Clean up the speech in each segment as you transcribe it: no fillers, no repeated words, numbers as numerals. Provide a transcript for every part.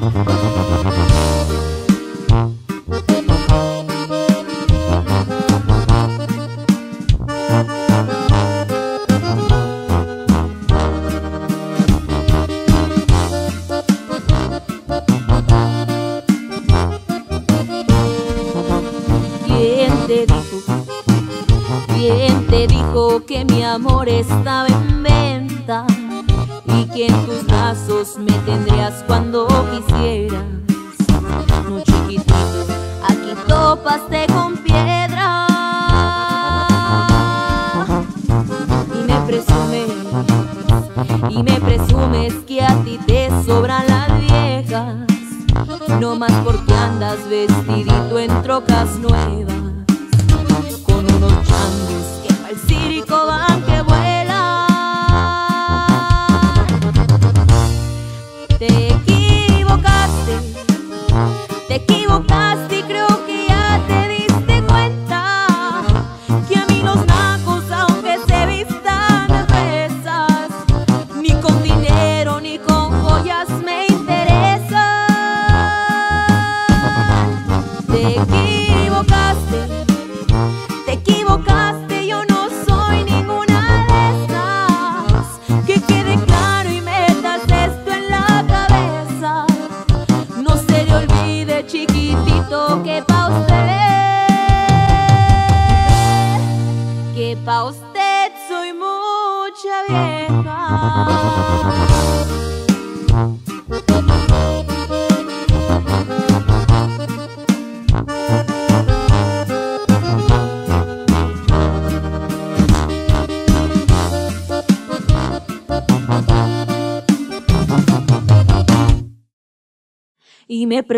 ¿Quién te dijo que mi amor estaba en venta? Y que en tus brazos me tendrías cuando quisieras. No, chiquitito, aquí topaste con piedra. Y me presumes que a ti te sobran las viejas, no más porque andas vestidito en trocas nuevas, con unos changos que pa'l circo van que vuelan. Te equivocaste y creo que ya te diste cuenta que a mí los nacos, aunque se vistan de fresas, ni con dinero ni con joyas me interesan. Te equivocaste, yo no soy ninguna de esas. Que quede claro y metas esto en la cabeza. No se le olvide, chiquitito, que pa' usted soy mucha vieja. Y me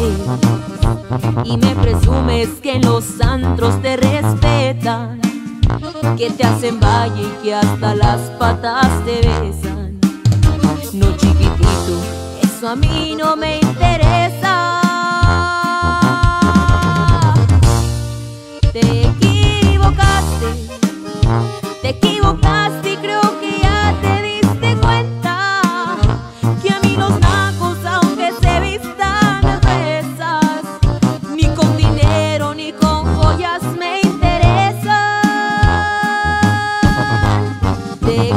presumes que en los antros te respetan, que te hacen valle y que hasta las patas te besan. No, chiquitito, eso a mí no me interesa. Te equivocaste y creo que ya te diste cuenta que a mí los nacos, aunque se vistan de fresas, ni con dinero ni con joyas me interesan. Te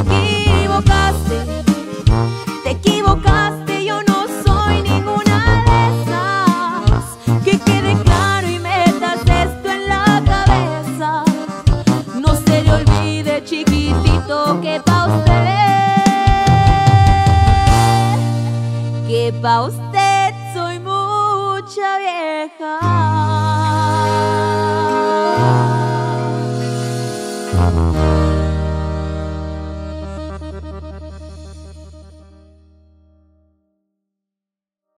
equivocaste, yo no soy ninguna de esas. Que quede claro y metas esto en la cabeza. No se le olvide, chiquitito, que pa' usted soy mucha vieja.